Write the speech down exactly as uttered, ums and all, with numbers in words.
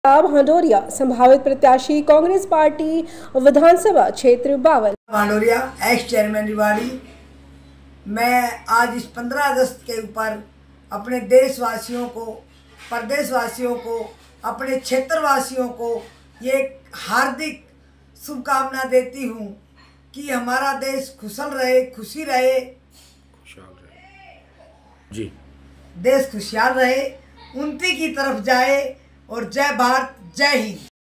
भांडोरिया संभावित प्रत्याशी कांग्रेस पार्टी विधानसभा क्षेत्र बावन। Bhandoria ex chairman Rewari. मैं आज इस पंद्रह अगस्त के ऊपर अपने देशवासियों को, प्रदेशवासियों को, अपने क्षेत्रवासियों को ये हार्दिक शुभकामना देती हूँ कि हमारा देश खुशहाल रहे, खुशी रहे, खुशहाल रहे जी, देश खुशहाल रहे, उन्नति की तरफ जाए और जय भारत, जय हिंद।